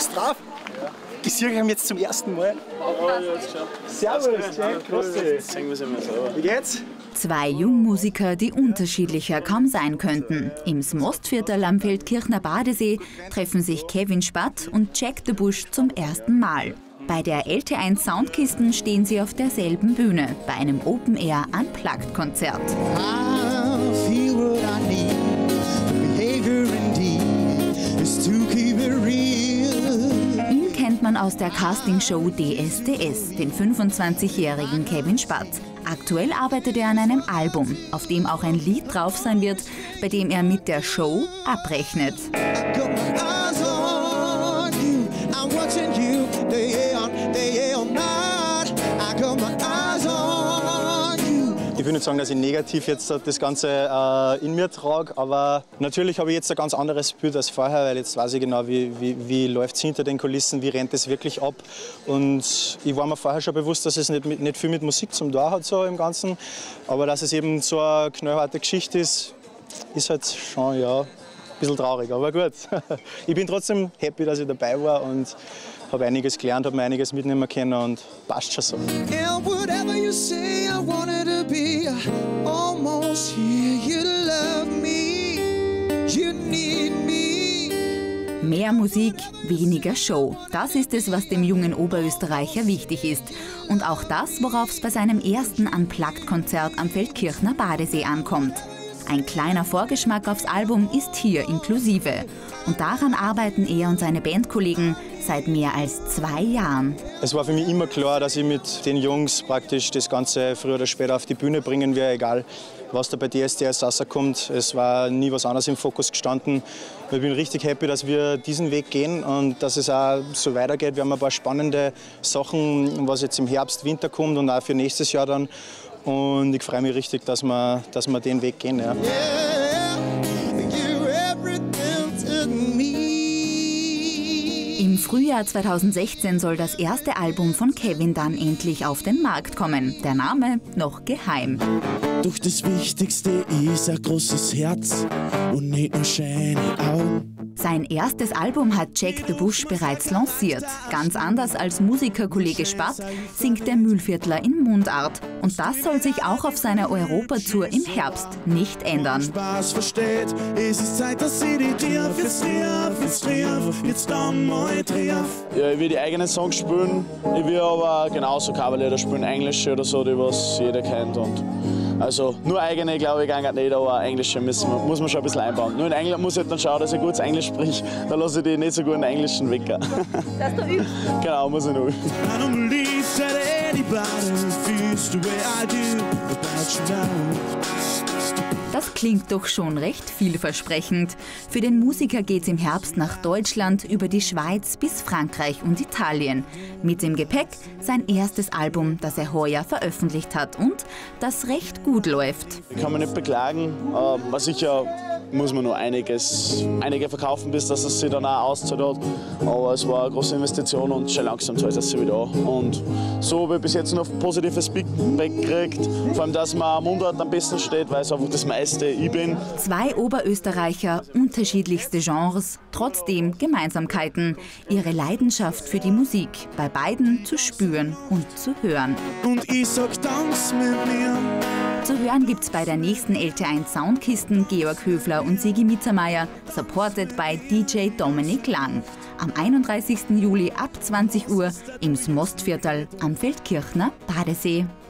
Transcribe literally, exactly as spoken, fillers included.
passt drauf. Ich sehe ihn jetzt zum ersten Mal. Servus, wie geht's? Zwei Jungmusiker, die unterschiedlicher kaum sein könnten. Im Mostviertel am Feldkirchner Badesee treffen sich Kevin Spath und Jack de Busch zum ersten Mal. Bei der L T eins Soundkisten stehen sie auf derselben Bühne, bei einem Open-Air-Unplugged-Konzert. Ihn kennt man aus der Castingshow D S D S, den fünfundzwanzigjährigen Kevin Spath. Aktuell arbeitet er an einem Album, auf dem auch ein Lied drauf sein wird, bei dem er mit der Show abrechnet. Ich will nicht sagen, dass ich negativ jetzt das Ganze äh, in mir trage, aber natürlich habe ich jetzt ein ganz anderes Bild als vorher, weil jetzt weiß ich genau, wie, wie, wie läuft es hinter den Kulissen, wie rennt es wirklich ab. Und ich war mir vorher schon bewusst, dass es nicht, mit, nicht viel mit Musik zum Tor hat so im Ganzen, aber dass es eben so eine knallharte Geschichte ist, ist halt schon ja, ein bisschen traurig, aber gut. Ich bin trotzdem happy, dass ich dabei war und habe einiges gelernt, habe mir einiges mitnehmen können und passt schon so. Mehr Musik, weniger Show. Das ist es, was dem jungen Oberösterreicher wichtig ist. Und auch das, worauf es bei seinem ersten Unplugged-Konzert am Feldkirchner Badesee ankommt. Ein kleiner Vorgeschmack aufs Album ist hier inklusive. Und daran arbeiten er und seine Bandkollegen seit mehr als zwei Jahren. Es war für mich immer klar, dass ich mit den Jungs praktisch das Ganze früher oder später auf die Bühne bringen werde, egal was da bei D S D S rauskommt. Es war nie was anderes im Fokus gestanden. Ich bin richtig happy, dass wir diesen Weg gehen und dass es auch so weitergeht. Wir haben ein paar spannende Sachen, was jetzt im Herbst, Winter kommt und auch für nächstes Jahr dann. Und ich freue mich richtig, dass wir, dass wir den Weg gehen. Ja. Im Frühjahr zweitausendsechzehn soll das erste Album von Kevin dann endlich auf den Markt kommen. Der Name noch geheim. Doch das Wichtigste ist ein großes Herz und nicht nur schöne Augen. Sein erstes Album hat Jack de Busch bereits lanciert. Ganz anders als Musikerkollege Spath singt der Mühlviertler in Mundart. Und das soll sich auch auf seiner Europatour im Herbst nicht ändern. Spaß versteht, es ist Zeit, dass sie die triff, jetzt triff, jetzt triff, jetzt dann mal triff. Ja, ich will die eigenen Songs spielen, ich will aber genauso Coverlieder spielen, englische oder so, die was jeder kennt. Und also nur eigene, glaube ich, gar nicht, aber englische müssen wir, muss man schon ein bisschen einbauen. Nur in England muss ich dann schauen, dass ich gutes Englisch spreche, dann lasse ich die nicht so gut in Englischen weg. Dass du übst? Genau, muss ich noch üben. Das klingt doch schon recht vielversprechend. Für den Musiker geht's im Herbst nach Deutschland, über die Schweiz bis Frankreich und Italien. Mit im Gepäck sein erstes Album, das er heuer veröffentlicht hat und das recht gut läuft. Ich kann mich nicht beklagen, aber sicher muss man noch einiges, einige verkaufen, bis dass es sich dann auch auszahlt hat. Aber es war eine große Investition und schon langsam zahlt es sich wieder an. Und so habe ich bis jetzt noch positives Feedback gekriegt, vor allem, dass man am Mundart am besten steht, weil es einfach das meiste ich bin. Zwei Oberösterreicher, unterschiedlichste Genres, trotzdem Gemeinsamkeiten. Ihre Leidenschaft für die Musik, bei beiden zu spüren und zu hören. Und ich sag, tanz mit mir. Zu hören gibt's bei der nächsten L T eins Soundkisten Georg Höfler und Sigi Mittermeier, supported by D J Dominik Lang. Am einunddreißigsten Juli ab zwanzig Uhr im Mostviertel am Feldkirchner Badesee.